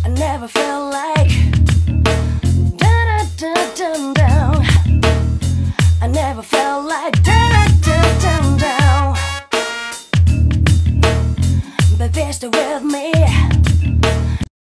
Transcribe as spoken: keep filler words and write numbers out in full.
I never felt like da da da da down. I never felt like da da da down. But they're still with me.